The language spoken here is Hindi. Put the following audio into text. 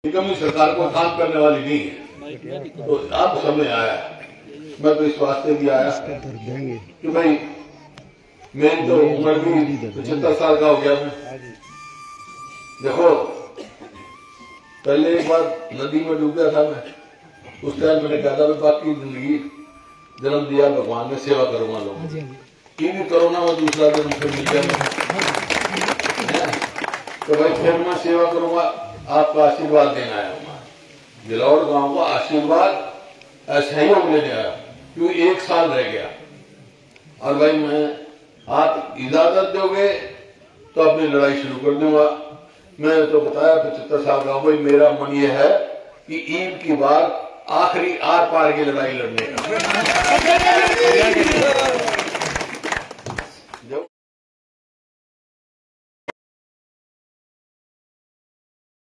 निगम सरकार को काम करने वाली नहीं है, तो अब समय आया, मैं तो इस वास्ते भी आया कि भाई मेरी तो उम्र भी 75 साल का हो गया। मैं देखो पहले एक बार नदी में डूब गया था मैं, उस टाइम मैंने कहा था बाकी जिंदगी जन्म दिया भगवान में सेवा करूंगा लोगों की भी कोरोना में दूसरा जन्म फिर मिल गया तो भाई फिर मैं सेवा करूंगा, आपका आशीर्वाद देना आया हूँ। गिलौर गांव का आशीर्वाद सहयोग लेने आया क्यों 1 साल रह गया और भाई मैं आप इजाजत दोगे तो अपनी लड़ाई शुरू कर दूंगा। मैं तो बताया 75 साल का भाई, मेरा मन ये है कि ईद की बार आखिरी आर पार की लड़ाई लड़ने का